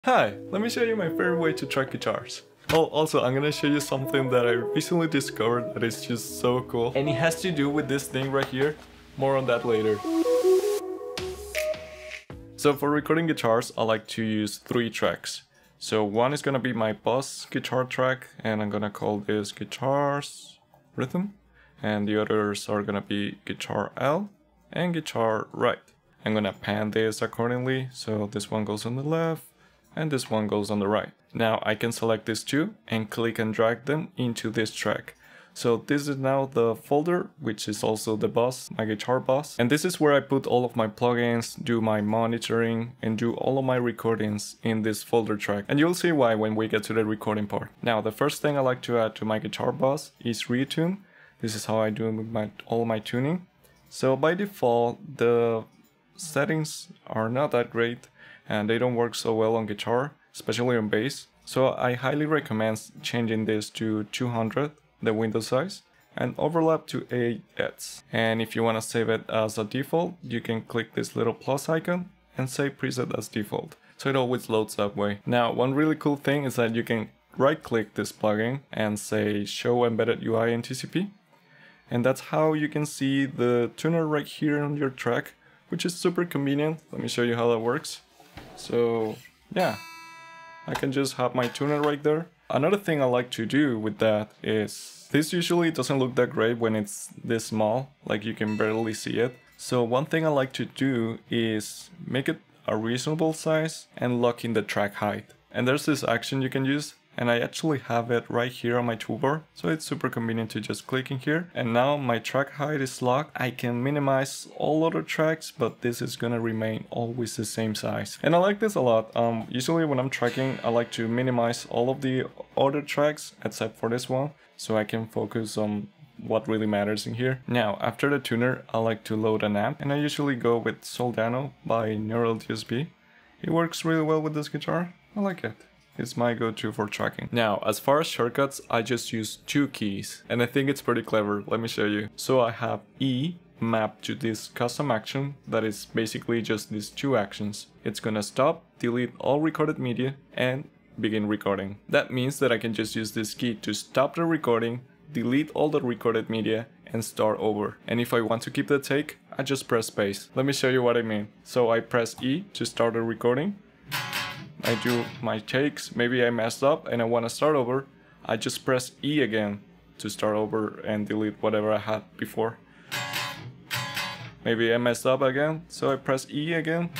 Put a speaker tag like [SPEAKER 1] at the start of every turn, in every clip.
[SPEAKER 1] Hi, let me show you my favorite way to track guitars. Oh, also, I'm gonna show you something that I recently discovered that is just so cool. And it has to do with this thing right here. More on that later. So for recording guitars, I like to use 3 tracks. So one is gonna be my bass guitar track, and I'm gonna call this guitars rhythm. And the others are gonna be guitar L and guitar right. I'm gonna pan this accordingly, so this one goes on the left, and this one goes on the right. Now I can select these two and click and drag them into this track. So this is now the folder, which is also the bus, my guitar bus. And this is where I put all of my plugins, do my monitoring, and do all of my recordings in this folder track. And you'll see why when we get to the recording part. Now the first thing I like to add to my guitar bus is retune. This is how I do with all my tuning. So by default, the settings are not that great, and they don't work so well on guitar, especially on bass. So I highly recommend changing this to 200, the window size, and overlap to 8 Hz. And if you want to save it as a default, you can click this little plus icon and save preset as default. So it always loads that way. Now, one really cool thing is that you can right click this plugin and say show embedded UI in TCP. And that's how you can see the tuner right here on your track, which is super convenient. Let me show you how that works. So yeah, I can just have my tuner right there. Another thing I like to do with that is, this usually doesn't look that great when it's this small, like you can barely see it. So one thing I like to do is make it a reasonable size and lock in the track height. And there's this action you can use, and I actually have it right here on my toolbar, so it's super convenient to just click in here. And now my track height is locked. I can minimize all other tracks, but this is gonna remain always the same size. And I like this a lot. Usually when I'm tracking, I like to minimize all of the other tracks except for this one, so I can focus on what really matters in here. Now, after the tuner, I like to load an amp, and I usually go with Soldano by Neural DSP. It works really well with this guitar. I like it. It's my go-to for tracking. Now, as far as shortcuts, I just use 2 keys, and I think it's pretty clever. Let me show you. So I have E mapped to this custom action that is basically just these 2 actions. It's gonna stop, delete all recorded media, and begin recording. That means that I can just use this key to stop the recording, delete all the recorded media, and start over. And if I want to keep the take, I just press space. Let me show you what I mean. So I press E to start the recording. I do my takes, maybe I messed up and I want to start over, I just press E again to start over and delete whatever I had before. Maybe I messed up again, so I press E again.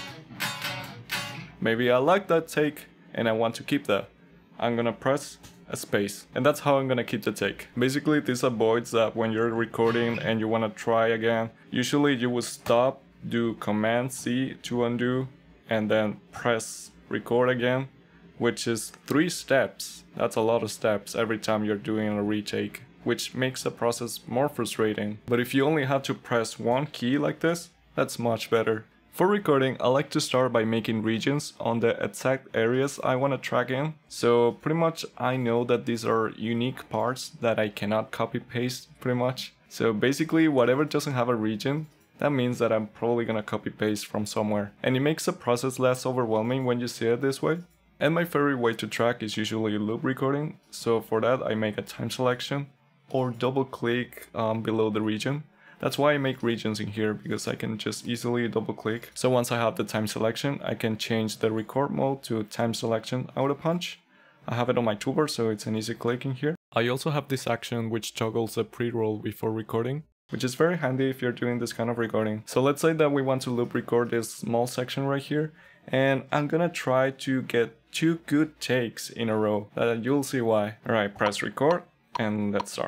[SPEAKER 1] Maybe I like that take and I want to keep that. I'm gonna press a space, and that's how I'm gonna keep the take. Basically, this avoids that when you're recording and you want to try again, usually you would stop, do Command C to undo, and then press record again, which is 3 steps. That's a lot of steps every time you're doing a retake, which makes the process more frustrating. But if you only have to press 1 key like this, that's much better. For recording, I like to start by making regions on the exact areas I want to track in. So pretty much I know that these are unique parts that I cannot copy paste pretty much. So basically whatever doesn't have a region, that means that I'm probably gonna copy paste from somewhere. And it makes the process less overwhelming when you see it this way. And my favorite way to track is usually loop recording. So for that I make a time selection or double click below the region. That's why I make regions in here, because I can just easily double click. So once I have the time selection, I can change the record mode to time selection out of punch. I have it on my toolbar, so it's an easy click in here. I also have this action which toggles the pre-roll before recording, which is very handy if you're doing this kind of recording. So let's say that we want to loop record this small section right here, and I'm gonna try to get 2 good takes in a row. You'll see why. Alright, press record, and let's start.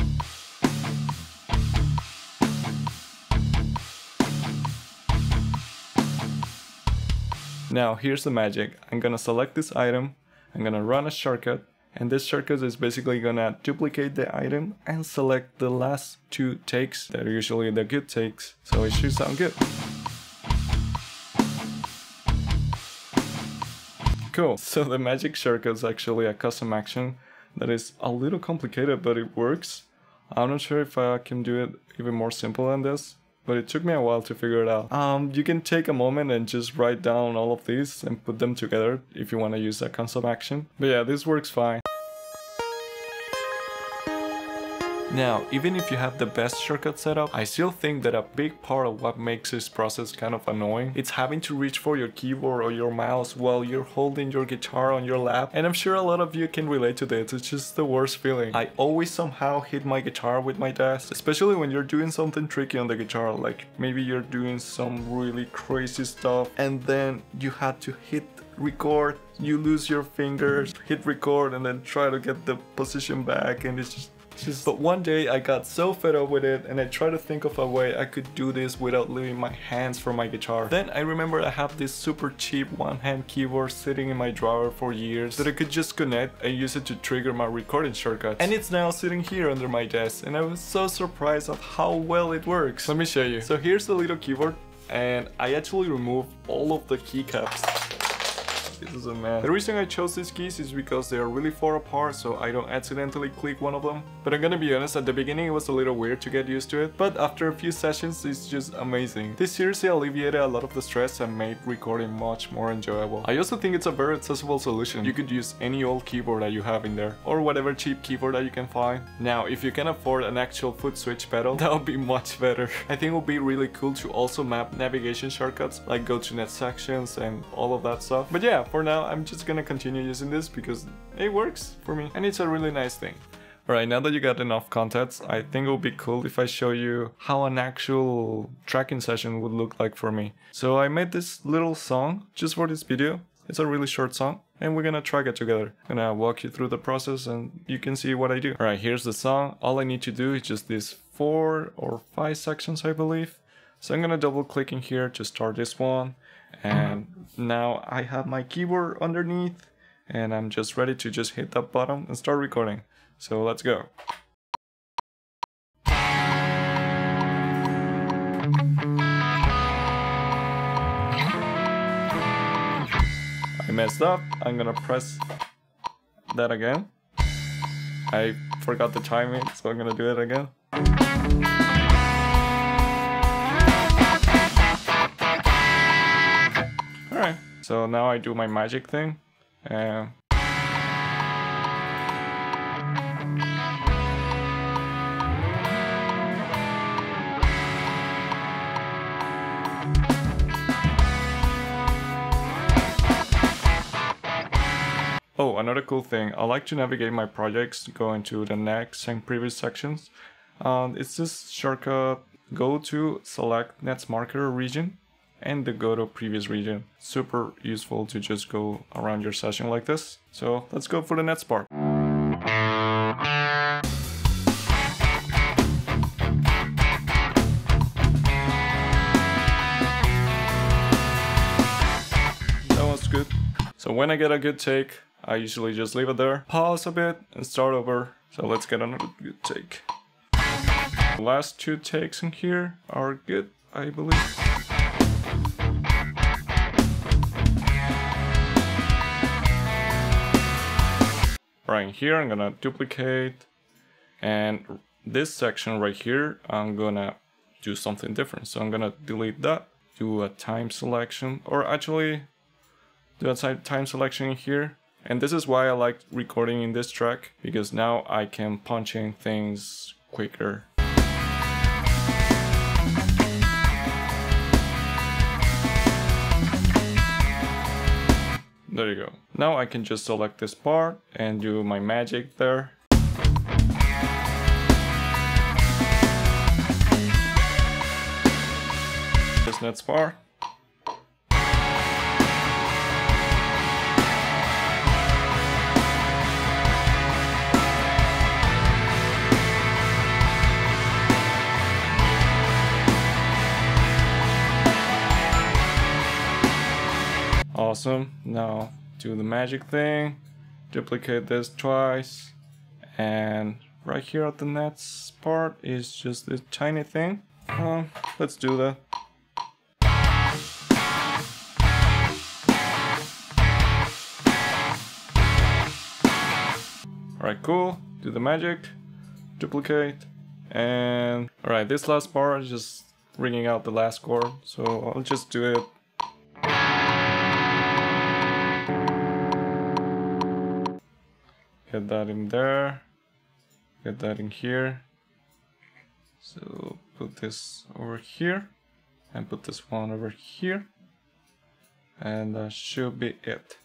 [SPEAKER 1] Now here's the magic. I'm gonna select this item, I'm gonna run a shortcut, and this shortcut is basically gonna duplicate the item and select the last 2 takes that are usually the good takes, so it should sound good. Cool, so the magic shortcut is actually a custom action that is a little complicated, but it works. I'm not sure if I can do it even more simple than this, but it took me a while to figure it out. You can take a moment and just write down all of these and put them together if you want to use that console action. But yeah, this works fine. Now, even if you have the best shortcut setup, I still think that a big part of what makes this process kind of annoying, it's having to reach for your keyboard or your mouse while you're holding your guitar on your lap. And I'm sure a lot of you can relate to this, it's just the worst feeling. I always somehow hit my guitar with my desk, especially when you're doing something tricky on the guitar, like maybe you're doing some really crazy stuff and then you had to hit record, you lose your fingers, hit record and then try to get the position back, and it's just... But one day I got so fed up with it and I tried to think of a way I could do this without leaving my hands from my guitar. Then I remember I have this super cheap one-hand keyboard sitting in my drawer for years that I could just connect and use it to trigger my recording shortcuts. And it's now sitting here under my desk and I was so surprised of how well it works. Let me show you. So here's the little keyboard and I actually removed all of the keycaps. This is a mess. The reason I chose these keys is because they are really far apart so I don't accidentally click one of them. But I'm gonna be honest, at the beginning it was a little weird to get used to it, but after a few sessions it's just amazing. This seriously alleviated a lot of the stress and made recording much more enjoyable. I also think it's a very accessible solution. You could use any old keyboard that you have in there, or whatever cheap keyboard that you can find. Now, if you can afford an actual foot switch pedal, that would be much better. I think it would be really cool to also map navigation shortcuts, like go to net sections and all of that stuff. But yeah, for now I'm just gonna continue using this because it works for me and it's a really nice thing. Alright, now that you got enough context, I think it would be cool if I show you how an actual tracking session would look like for me. So I made this little song just for this video. It's a really short song and we're gonna track it together. I'm gonna walk you through the process and you can see what I do. Alright, here's the song. All I need to do is just these 4 or 5 sections, I believe. So I'm gonna double click in here to start this one. And now I have my keyboard underneath and I'm just ready to just hit that button and start recording. So let's go. I messed up. I'm gonna press that again. I forgot the timing, so I'm gonna do it again. Alright, so now I do my magic thing. Oh, another cool thing, I like to navigate my projects, go into the next and previous sections. It's this shortcut, go to select next marker region and the go to previous region. Super useful to just go around your session like this. So let's go for the next part. That was good. So when I get a good take, I usually just leave it there, pause a bit and start over. So let's get another good take. The last 2 takes in here are good, I believe. Right here, I'm gonna duplicate, and this section right here, I'm gonna do something different. So I'm gonna delete that, do a time selection, or actually do a time selection in here. And this is why I like recording in this track, because now I can punch in things quicker. There you go. Now I can just select this part and do my magic there. This next part. Awesome. Now do the magic thing, duplicate this twice, and right here at the next part is just this tiny thing. Let's do that. Alright, cool. Do the magic, duplicate, and alright, this last part is just ringing out the last chord, so I'll just do it. Get that in there, get that in here. So put this over here and put this one over here, and that should be it.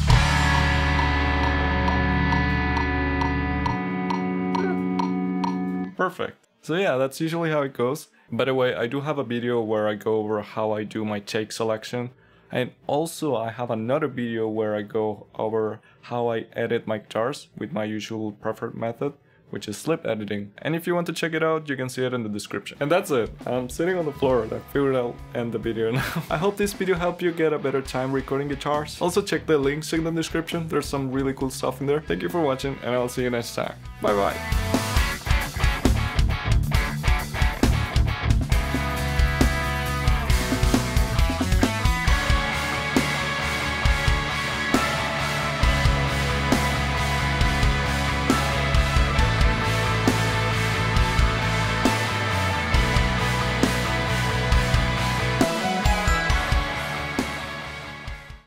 [SPEAKER 1] Perfect. So yeah, that's usually how it goes. By the way, I do have a video where I go over how I do my take selection, and also I have another video where I go over how I edit my guitars with my usual preferred method, which is slip editing. And if you want to check it out, you can see it in the description. And that's it. I'm sitting on the floor and I figured I'll end the video now. I hope this video helped you get a better time recording guitars. Also check the links in the description. There's some really cool stuff in there. Thank you for watching and I'll see you next time. Bye bye.